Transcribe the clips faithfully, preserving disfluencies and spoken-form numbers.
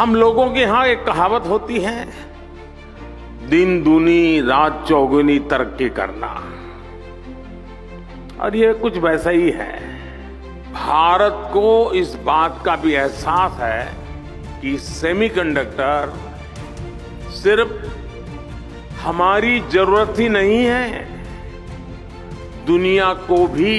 हम लोगों के यहाँ एक कहावत होती है, दिन दूनी रात चौगुनी तरक्की करना, और ये कुछ वैसा ही है। भारत को इस बात का भी एहसास है कि सेमीकंडक्टर सिर्फ हमारी जरूरत ही नहीं है, दुनिया को भी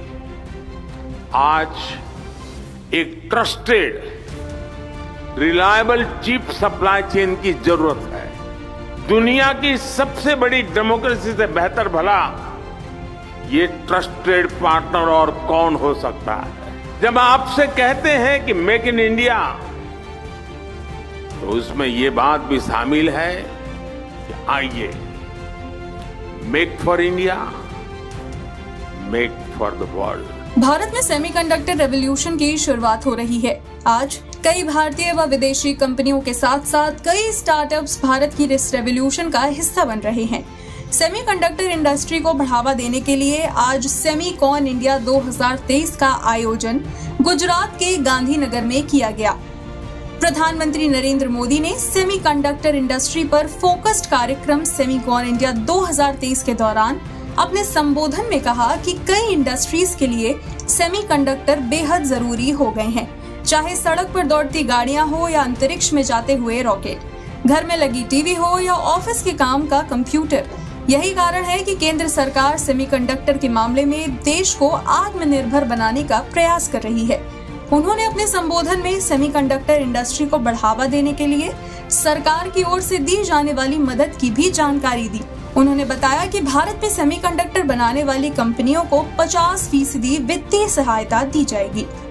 आज एक trusted reliable chip supply chain की जरूरत है। दुनिया की सबसे बड़ी डेमोक्रेसी से बेहतर भला ये ट्रस्टेड पार्टनर और कौन हो सकता है। जब आपसे कहते हैं कि मेक इन इंडिया, तो उसमें ये बात भी शामिल है कि आइए make for India, make for the world. Bharat में सेमीकंडक्टर रेवोल्यूशन की शुरुआत हो रही है। आज कई भारतीय व विदेशी कंपनियों के साथ साथ कई स्टार्टअप्स भारत की इस रेवोल्यूशन का हिस्सा बन रहे हैं। सेमीकंडक्टर इंडस्ट्री को बढ़ावा देने के लिए आज सेमीकॉन इंडिया दो हज़ार तेईस का आयोजन गुजरात के गांधीनगर में किया गया। प्रधानमंत्री नरेंद्र मोदी ने सेमीकंडक्टर इंडस्ट्री पर फोकस्ड कार्यक्रम सेमीकॉन इंडिया दो हज़ार तेईस के दौरान अपने संबोधन में कहा कि कई इंडस्ट्रीज के लिए सेमीकंडक्टर बेहद जरूरी हो गए हैं, चाहे सड़क पर दौड़ती गाड़ियां हो या अंतरिक्ष में जाते हुए रॉकेट, घर में लगी टीवी हो या ऑफिस के काम का कंप्यूटर। यही कारण है कि केंद्र सरकार सेमीकंडक्टर के मामले में देश को आत्मनिर्भर बनाने का प्रयास कर रही है। उन्होंने अपने संबोधन में सेमीकंडक्टर इंडस्ट्री को बढ़ावा देने के लिए सरकार की ओर से दी जाने वाली मदद की भी जानकारी दी। उन्होंने बताया कि भारत में सेमीकंडक्टर बनाने वाली कंपनियों को पचास फीसदी वित्तीय सहायता दी जाएगी।